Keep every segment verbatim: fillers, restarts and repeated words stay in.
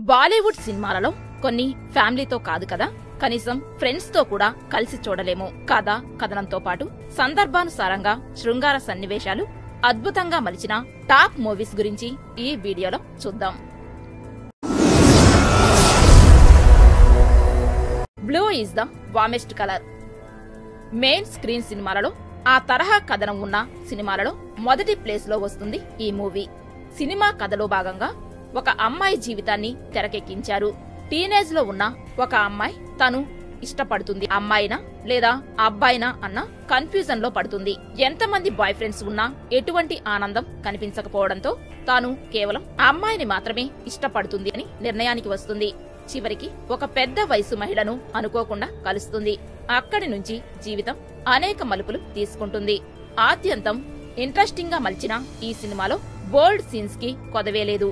బాలీవుడ్ సినిమాలలో కొన్ని ఫ్యామిలీతో కాదు కదా, కనీసం ఫ్రెండ్స్ తో కూడా కలిసి చూడలేము. కథ, కథనంతో పాటు సందర్భానుసారంగా శృంగార సన్నివేశాలు అద్భుతంగా మలిచిన టాప్ మూవీస్ గురించి ఈ వీడియోలో చూద్దాం. Blue is the warmest colour. Main screen సినిమాలలో ఆ తరహా కథనం ఉన్న సినిమాలలో మొదటి ప్లేస్ లో వస్తుంది ఈ మూవీ. సినిమా కథలో భాగంగా ఒక అమ్మాయి జీవితాన్ని తెరకెక్కించారు. టీనేజ్ లో ఉన్న ఒక అమ్మాయి తను ఇష్టపడుతుంది అమ్మాయినా లేదా అబ్బాయినా అన్న కన్ఫ్యూజన్ లో పడుతుంది. ఎంతమంది బాయ్ ఫ్రెండ్స్ ఉన్నా ఎటువంటి ఆనందం కనిపించకపోవడంతో తాను కేవలం అమ్మాయిని మాత్రమే ఇష్టపడుతుంది అని నిర్ణయానికి వస్తుంది. చివరికి ఒక పెద్ద వయసు మహిళను అనుకోకుండా కలుస్తుంది. అక్కడి నుంచి జీవితం అనేక మలుపులు తీసుకుంటుంది. ఆద్యంతం ఇంట్రెస్టింగ్ గా మలిచిన ఈ సినిమాలో బోల్డ్ సీన్స్ కి కొదవేలేదు.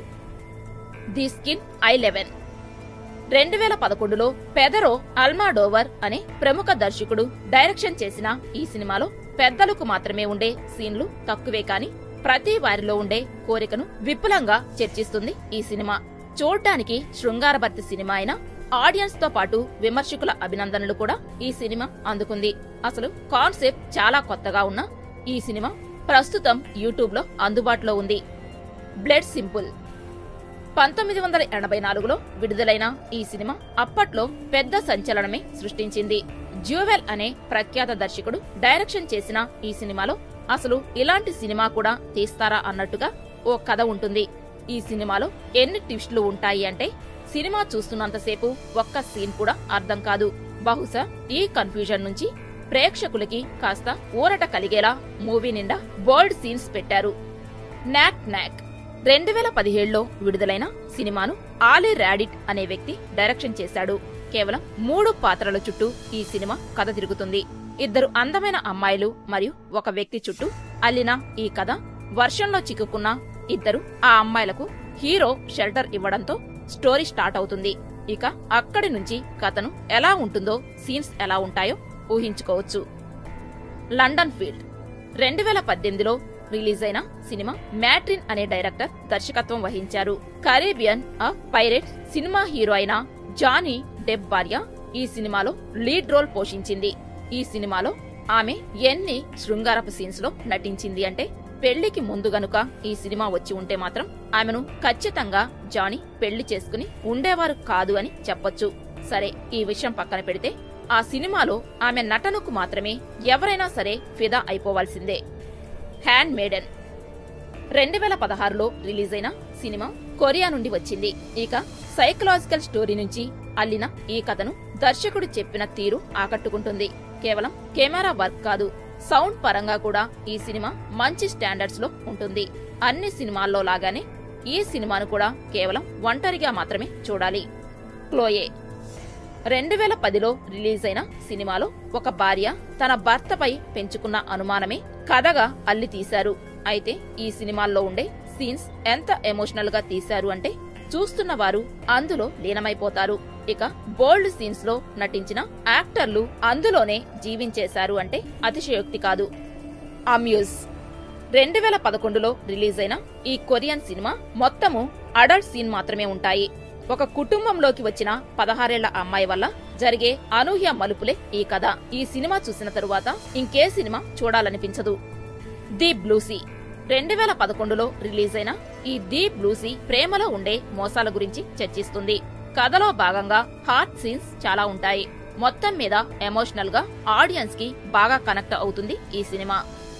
The skin I live in. రెండు వేల పదకొండులో పెదరో అల్మాడోవర్ అనే ప్రముఖ దర్శకుడు డైరెక్షన్ చేసిన ఈ సినిమాలో పెద్దలకు మాత్రమే ఉండే సీన్లు తక్కువే కాని ప్రతి వారిలో ఉండే కోరికను విపులంగా చర్చిస్తుంది ఈ సినిమా. చూడ్డానికి శృంగారభర్తి సినిమా అయినా ఆడియన్స్ తో పాటు విమర్శకుల అభినందనలు కూడా ఈ సినిమా అందుకుంది. అసలు కాన్సెప్ట్ చాలా కొత్తగా ఉన్న ఈ సినిమా ప్రస్తుతం యూట్యూబ్ లో అందుబాటులో ఉంది. Blood simple. పంతొమ్మిది వందల ఎనభై నాలుగులో విడుదలైన ఈ సినిమా అప్పట్లో పెద్ద సంచలనమే సృష్టించింది. జ్యూవెల్ అనే ప్రఖ్యాత దర్శకుడు డైరెక్షన్ చేసిన ఈ సినిమాలో అసలు ఇలాంటి సినిమా కూడా తీస్తారా అన్నట్టుగా ఓ కథ ఉంటుంది. ఈ సినిమాలో ఎన్ని ట్విస్టులు ఉంటాయి అంటే సినిమా చూస్తున్నంతసేపు ఒక్క సీన్ కూడా అర్థం కాదు. బహుశా ఈ కన్ఫ్యూజన్ నుంచి ప్రేక్షకులకి కాస్త ఊరట కలిగేలా మూవీ నిండా బోల్డ్ సీన్స్ పెట్టారు. నాక్ నాక్. రెండు వేల పదిహేడులో విడుదలైన సినిమాను ఆలీ రాడిట్ అనే వ్యక్తి డైరెక్షన్ చేశాడు. కేవలం మూడు పాత్రల చుట్టూ ఈ సినిమా కథ తిరుగుతుంది. ఇద్దరు అందమైన అమ్మాయిలు మరియు ఒక వ్యక్తి చుట్టూ అల్లిన ఈ కథ వర్షంలో చిక్కుకున్న ఇద్దరు ఆ అమ్మాయిలకు హీరో షెల్టర్ ఇవ్వడంతో స్టోరీ స్టార్ట్ అవుతుంది. ఇక అక్కడి నుంచి కథను ఎలా ఉంటుందో, సీన్స్ ఎలా ఉంటాయో ఊహించుకోవచ్చు. London field. రెండు వేల పద్దెనిమిదిలో రిలీజ్ అయిన సినిమా మ్యాట్రిన్ అనే డైరెక్టర్ దర్శకత్వం వహించారు. Caribbean of pirates cinema hero అయిన జానీ డెప్ భార్య ఈ సినిమాలో లీడ్ రోల్ పోషించింది. ఈ సినిమాలో ఆమె ఎన్ని శృంగారపు సీన్స్ లో నటించింది అంటే పెళ్లికి ముందు గనుక ఈ సినిమా వచ్చి ఉంటే మాత్రం ఆమెను ఖచ్చితంగా జానీ పెళ్లి చేసుకుని ఉండేవారు కాదు అని చెప్పొచ్చు. సరే, ఈ విషయం పక్కన పెడితే ఆ సినిమాలో ఆమె నటనకు మాత్రమే ఎవరైనా సరే ఫిదా అయిపోవాల్సిందే. Hand maiden. రెండు వేల పదహారులో రిలీజ్ అయిన సినిమా కొరియా నుండి వచ్చింది. ఇక సైకలాజికల్ స్టోరీ నుంచి అల్లిన ఈ కథను దర్శకుడు చెప్పిన తీరు ఆకట్టుకుంటుంది. కేవలం కెమెరా వర్క్ కాదు, సౌండ్ పరంగా కూడా ఈ సినిమా మంచి స్టాండర్డ్స్ లో ఉంటుంది. అన్ని సినిమాల్లో లాగానే ఈ సినిమాను కూడా కేవలం ఒంటరిగా మాత్రమే చూడాలి. క్లోయే. రెండు వేల పదిలో రిలీజ్ అయిన సినిమాలో ఒక భార్య తన భర్తపై పెంచుకున్న అనుమానమే కథగా అల్లి తీశారు. అయితే ఈ సినిమాల్లో ఉండే సీన్స్ ఎంత ఎమోషనల్ గా తీశారు అంటే చూస్తున్న వారు అందులో లీనమైపోతారు. ఇక బోల్డ్ సీన్స్ లో నటించిన యాక్టర్లు అందులోనే జీవించేశారు అంటే అతిశయోక్తి కాదు. అమ్యూజ్. రెండు వేల పదకొండులో రిలీజ్ అయిన ఈ కొరియన్ సినిమా మొత్తము అడల్ట్ సీన్ మాత్రమే ఉంటాయి. ఒక కుటుంబంలోకి వచ్చిన పదహారేళ్ల అమ్మాయి వల్ల జరిగే అనూహ్య మలుపులే ఈ కథ. ఈ సినిమా చూసిన తరువాత ఇంకే సినిమా చూడాలనిపించదు. ది బ్లూసీ. రెండు వేల పదకొండులో రిలీజ్ అయిన ఈ ది బ్లూసీ ప్రేమలో ఉండే మోసాల గురించి చర్చిస్తుంది. కథలో భాగంగా హార్ట్ సీన్స్ చాలా ఉంటాయి. మొత్తం మీద ఎమోషనల్ గా ఆడియన్స్ కి బాగా కనెక్ట్ అవుతుంది ఈ సినిమా.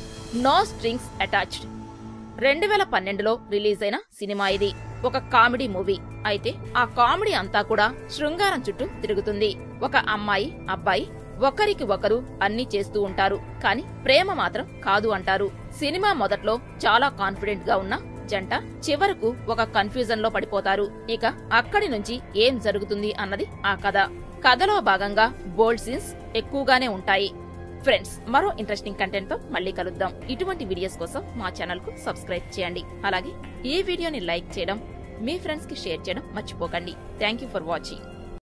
No strings attached. రెండు వేల పన్నెండులో రిలీజ్ అయిన సినిమా ఇది. ఒక కామెడీ మూవీ. అయితే ఆ కామెడీ అంతా కూడా శృంగారం చుట్టూ తిరుగుతుంది. ఒక అమ్మాయి, అబ్బాయి ఒకరికి ఒకరు అన్ని చేస్తూ ఉంటారు, కానీ ప్రేమ మాత్రం కాదు అంటారు. సినిమా మొదట్లో చాలా కాన్ఫిడెంట్ గా ఉన్న జంట చివరకు ఒక కన్ఫ్యూజన్ లో పడిపోతారు. ఇక అక్కడి నుంచి ఏం జరుగుతుంది అన్నది ఆ కథ. కథలో భాగంగా బోల్డ్ సీన్స్ ఎక్కువగానే ఉంటాయి. ఫ్రెండ్స్, మరో ఇంట్రెస్టింగ్ కంటెంట్ తో మళ్ళీ కలుద్దాం. ఇటువంటి వీడియోస్ కోసం మా ఛానల్ కు సబ్స్క్రైబ్ చేయండి. అలాగే ఈ వీడియోని లైక్ చేయడం, మీ ఫ్రెండ్స్ కి షేర్ చేయడం మర్చిపోకండి. Thank you for watching.